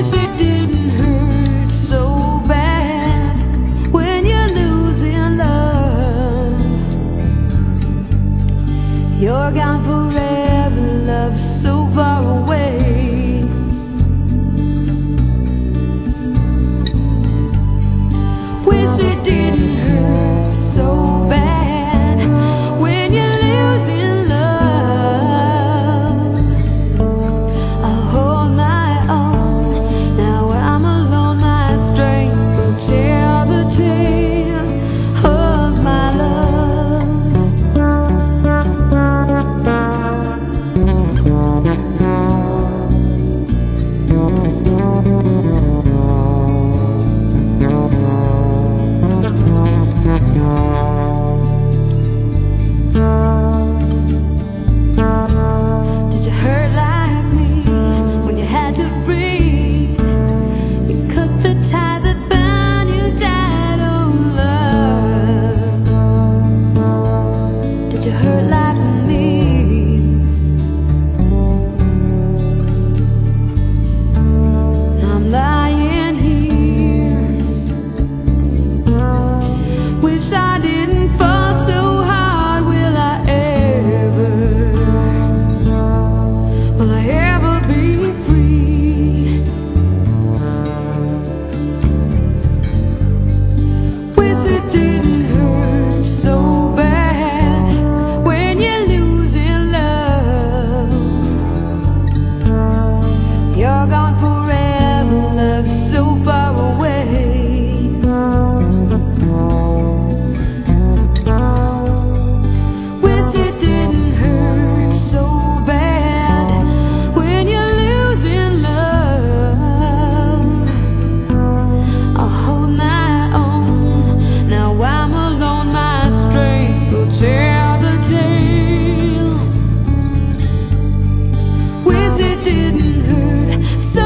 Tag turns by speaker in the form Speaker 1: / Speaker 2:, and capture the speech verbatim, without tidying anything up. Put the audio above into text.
Speaker 1: Wish it didn't hurt so bad when you're losing love. You're gone forever, love so far away. Wish it didn't hurt so bad when you're losing love. I'll hold my own. Now I'm alone, my strength will tell the tale of my love. Did you hurt like me when you had to free? You cut the ties that bound you tight, oh love. Did you hurt like me? I'm lying here. Wish I didn't fall so hard. Will I ever, will I ever be free? Wish it didn't hurt so bad when you're losing love. You're gone forever, love so far away. Wish it didn't hurt so bad when you're losing love. I'll hold my own. Now I'm alone, my strength will tell the tale. Wish it didn't hurt so